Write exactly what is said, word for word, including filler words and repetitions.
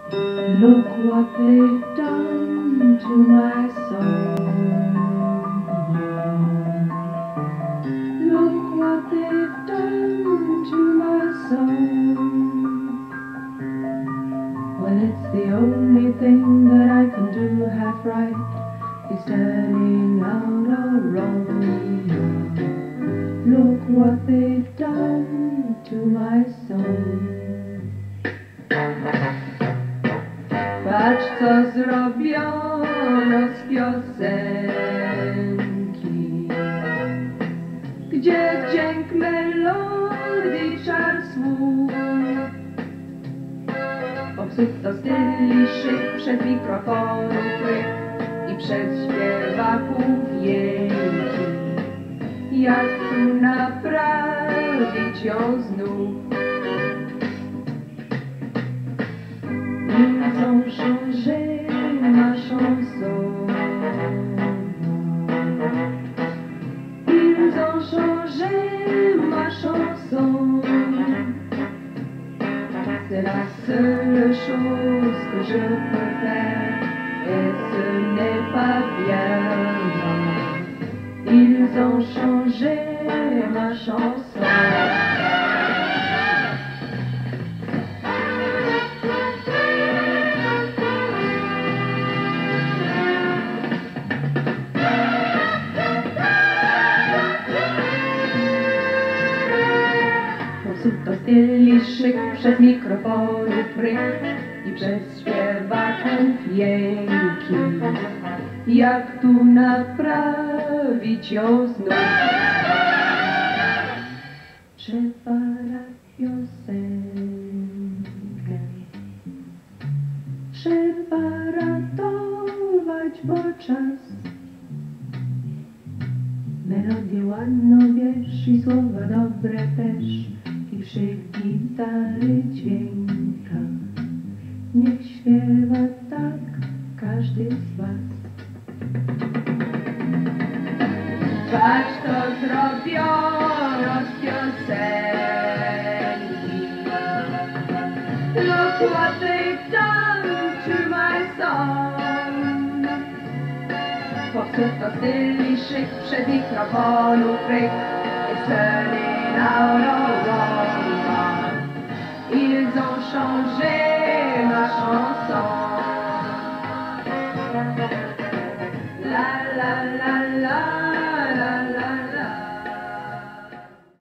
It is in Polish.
Look what they've done to my soul. Look what they've done to my soul. Well, it's the only thing that I can do half right, is turning out all wrong. Look what they've done to my soul. Patrz, co zrobiono z piosenki, gdzie dźwięk melodii, czar słów. Popsuto styl i szyk, przed mikrofonów ryk i przed śpiewaków jęki. Jak tu naprawić ją znów? Ils ont changé ma chanson. Ils ont changé ma chanson. C'est la seule chose que je peux faire, et ce n'est pas bien. Ils ont changé ma chanson. To styl i szyk, przez mikrofonów ryk i przez śpiewaków jęki. Jak tu naprawić ją znów? Trzeba na piosenkę, trzeba ratować, bo czas. Melodię ładną wiesz i słowa dobre też, i przy gitary dźwięka. Niech śpiewa tak każdy z was. Patrz, co zrobiono z piosenki. Look what they've done to my song. Popsuto styl i szyk, przed mikrofonów ryk, it's turning out all wrong. Ils ont changé ma chanson.